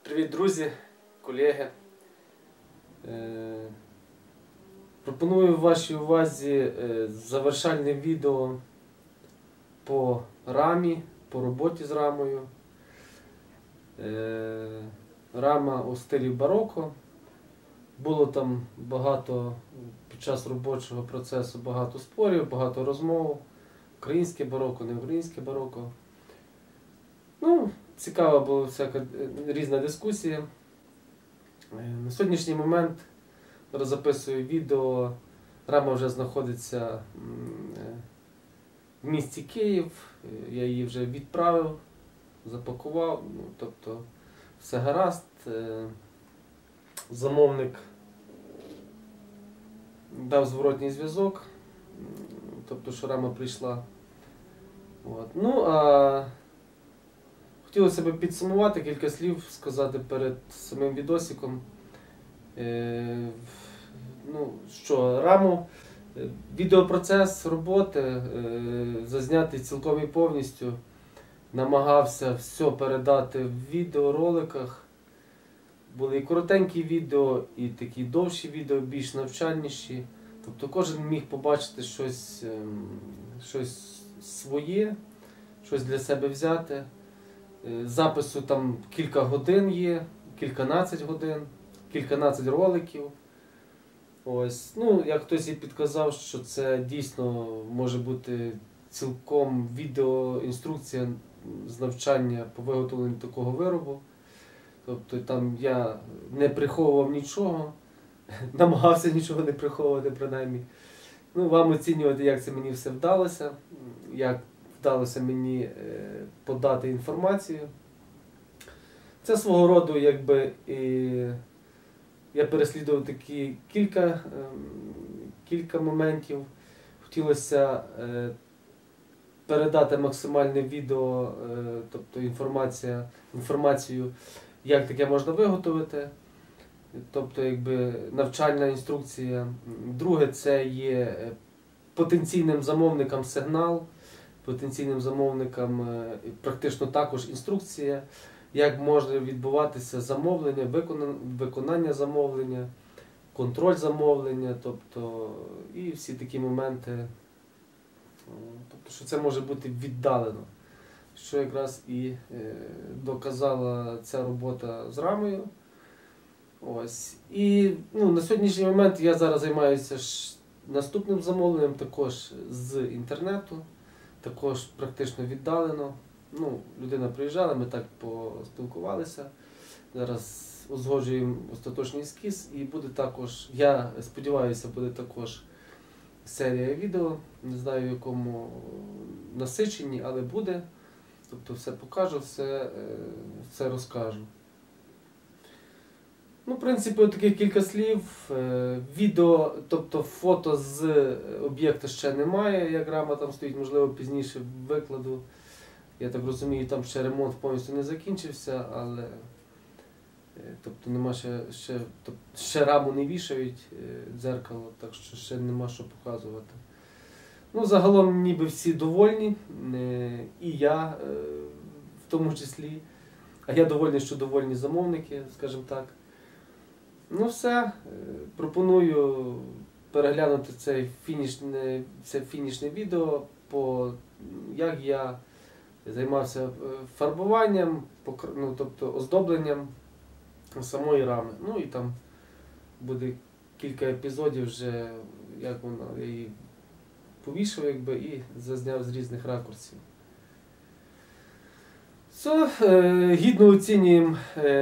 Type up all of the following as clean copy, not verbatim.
Привіт, друзі, колеги. Пропоную вашій увазі завершальне відео по рамі, по роботі з рамою. Рама у стилі бароко. Було там багато, під час робочого процесу багато спорів, багато розмов. Українське бароко, не українське бароко. Цікава була всяка різна дискусія. На сьогоднішній момент записую відео. Рама вже знаходиться в місті Київ. Я її вже відправив, запакував, тобто все гаразд. Замовник дав зворотній зв'язок, тобто що рама прийшла. Хотілося б підсумувати, кілька слів сказати перед самим відосиком. Раму, відеопроцес роботи зазнятий цілком і повністю. Намагався все передати в відеороликах. Були і коротенькі відео, і такі довші відео, більш навчальніші. Тобто кожен міг побачити щось своє, щось для себе взяти. Запису там кілька годин є, кільканадцять годин, кільканадцять роликів. Як хтось і підказав, що це дійсно може бути цілком відеоінструкція з навчання по виготовленню такого виробу. Тобто там я не приховував нічого, намагався нічого не приховувати принаймні. Вам оцінювати, як це мені все вдалося, як вдалося мені подати інформацію. Це свого роду, я переслідував такі кілька моментів. Хотілося передати максимальне відео, тобто інформацію, як таке можна виготовити. Тобто навчальна інструкція. Друге, це є потенційним замовникам сигнал, потенційним замовникам практично також інструкція, як може відбуватися замовлення, виконання замовлення, контроль замовлення, тобто і всі такі моменти, тобто, що це може бути віддалено, що якраз і доказала ця робота з рамою. І на сьогоднішній момент я зараз займаюся наступним замовленням, також з інтернету, також практично віддалено. Людина приїжджала, ми так поспілкувалися. Зараз узгоджуємо остаточний ескіз і буде також, я сподіваюся, буде також серія відео. Не знаю, в якому насиченні, але буде. Тобто все покажу, все розкажу. В принципі, таких кілька слів. Відео, тобто фото з об'єкта ще немає, як рама там стоїть, можливо пізніше викладу. Я так розумію, там ще ремонт повністю не закінчився, але тобто нема ще раму не вішають, дзеркало, так що ще нема що показувати. Загалом ніби всі довольні, і я в тому числі. А я довольний, що довольні замовники, скажімо так. Все, пропоную переглянути це фінішне відео, як я займався фарбуванням, тобто оздобленням самої рами. І там буде кілька епізодів вже, як я її повішав і зазняв з різних ракурсів. Гідно оцінюємо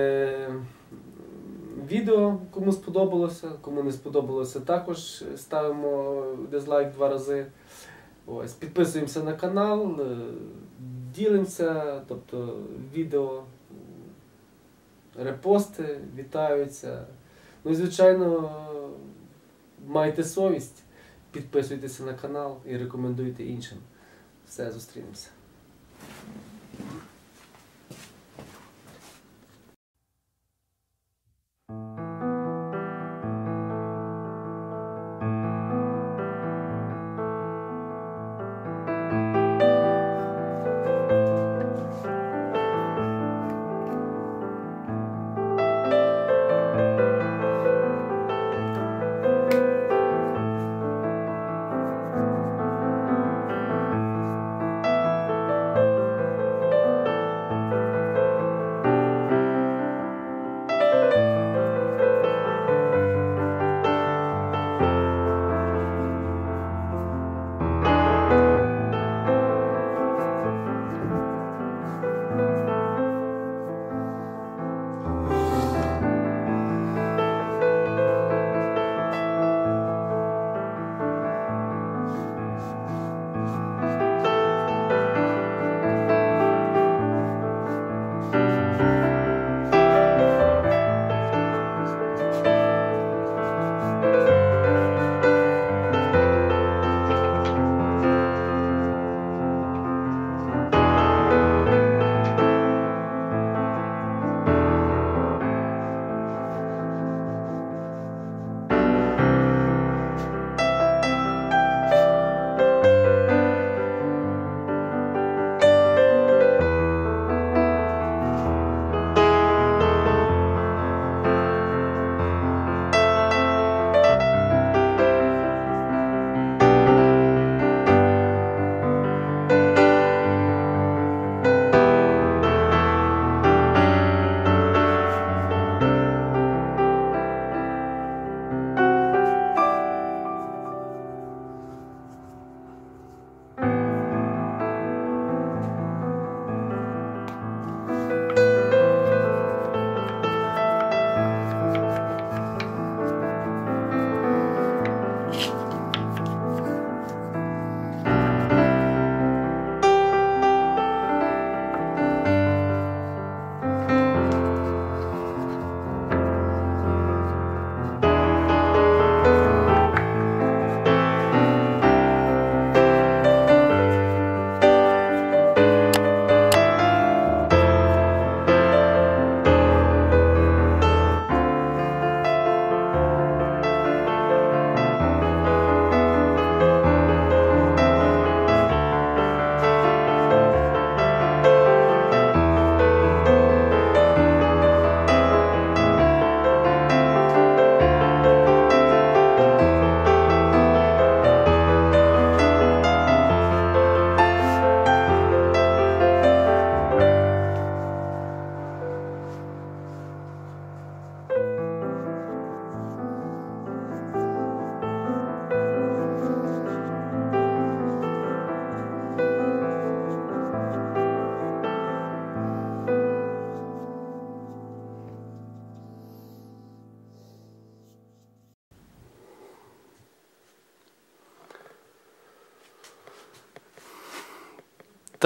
відео, кому сподобалося, кому не сподобалося, також ставимо дизлайк 2 рази. Підписуємося на канал, ділимося, тобто відео, репости вітаються. І, звичайно, майте совість, підписуйтеся на канал і рекомендуйте іншим. Все, зустрінемося.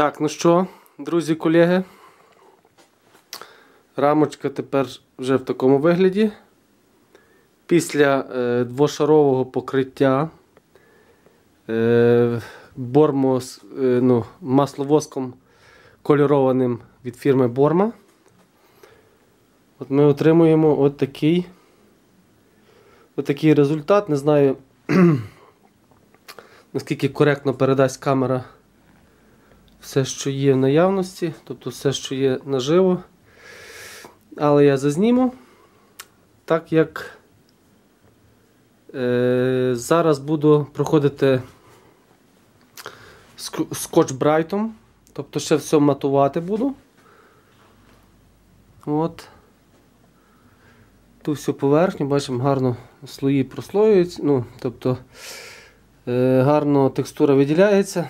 Так, ну що, друзі, колеги, рамочка тепер вже в такому вигляді. Після двошарового покриття масловоском кольорованим від фірми Борма, от ми отримуємо отакий результат. Не знаю, наскільки коректно передасть камера все, що є в наявності, тобто все, що є наживо. Але я зазніму, так як зараз буду проходити скотч-брайтом, тобто ще все матувати буду. От. Ту всю поверхню, бачимо, гарно слої прослоюються, ну, тобто гарно текстура виділяється.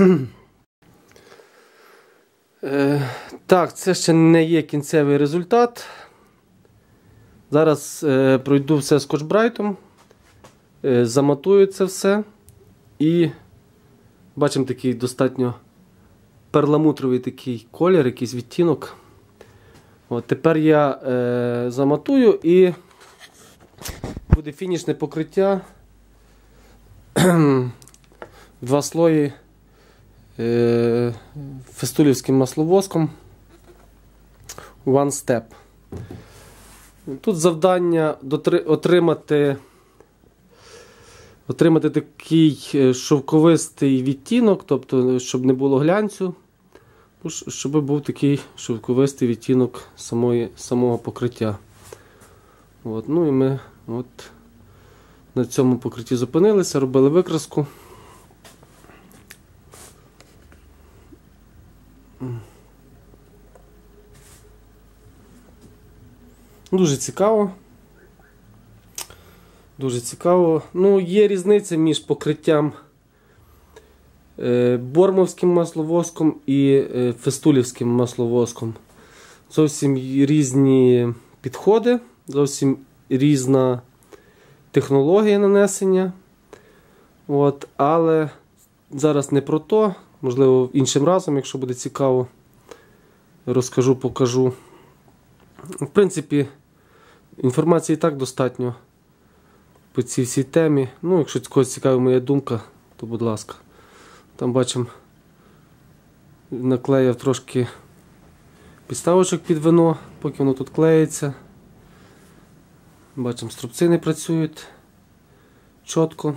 Так, це ще не є кінцевий результат. Зараз пройду все скотч-брайтом, заматую це все і бачимо такий достатньо перламутровий такий колір, якийсь відтінок. От, тепер я заматую і буде фінішне покриття. 2 слої фестулівським масловоском One Step. Тут завдання отримати такий шовковистий відтінок, тобто щоб не було глянцю, щоб був такий шовковистий відтінок самого покриття. От, ну і ми от на цьому покритті зупинилися, робили викраску. Дуже цікаво. Дуже цікаво. Ну, є різниця між покриттям бормовським масловоском і фестулівським масловоском. Зовсім різні підходи, зовсім різна технологія нанесення. От, але зараз не про то. Можливо, іншим разом, якщо буде цікаво, розкажу, покажу. В принципі, інформації і так достатньо по цій всій темі. Ну, якщо когось цікава моя думка, то будь ласка. Там бачимо, наклеїв трошки підставочок під вино, поки воно тут клеїться. Бачимо, струбці не працюють чітко.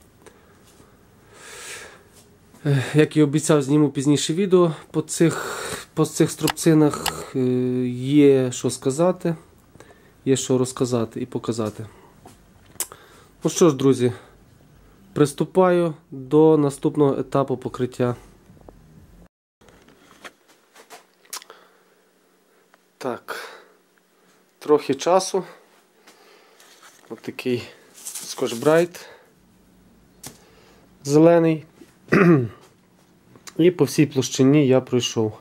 Як і обіцяв, зніму пізніше відео по цих струбцинах. Є що сказати, є що розказати і показати. Ну що ж, друзі, приступаю до наступного етапу покриття. Так, трохи часу. Ось такий скотч-брайт зелений. І по всій площині я пройшов.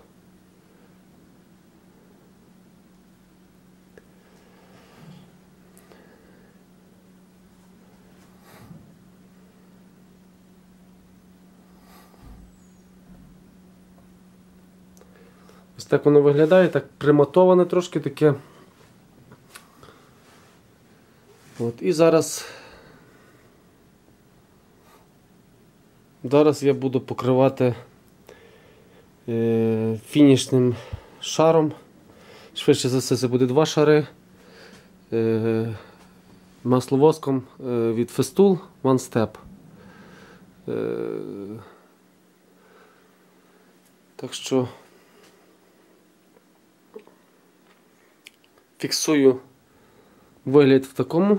Ось так воно виглядає, так приматоване трошки таке. От, і зараз я буду покривати фінішним шаром. Швидше за все це буде 2 шари масловоском від Festool One Step. Так що фіксую вигляд в такому.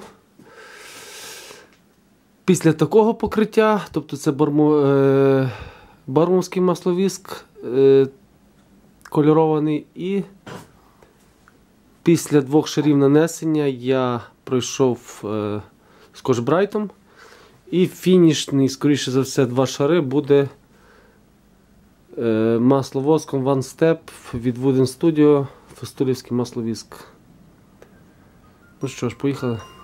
Після такого покриття, тобто це бормовський масловіск кольорований, і після 2 шарів нанесення я пройшов скотч-брайтом, і фінішний, скоріше за все, 2 шари буде масловоском One Step від Wooden Studio, фестулівський масловіск. Ну що ж, поїхали.